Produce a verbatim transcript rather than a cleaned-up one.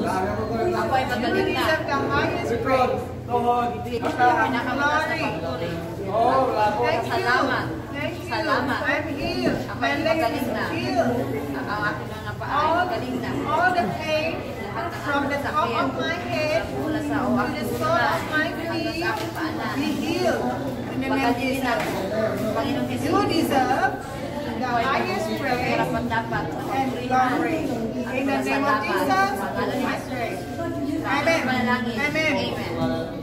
Ako ay magaling na. deserve the highest praise. Pinakamataas na pagpuri. Thank you. Salamat. Thank you. Salamat. I'm healed. Ako My ay leg is magaling na. healed. Ang aking mga paa ay All, magaling na. all the pain from the top of my head Mula sa to uwak the ko sole of my hanggang feet, sa aking paanan. be healed. In the name of Magaling na. Jesus. Panginoong Jesus. You deserve the highest praise Karapat dapat sa and pagpurihan. glory. In the name of Jesus, I pray. Amen. Amen. Amen. Amen.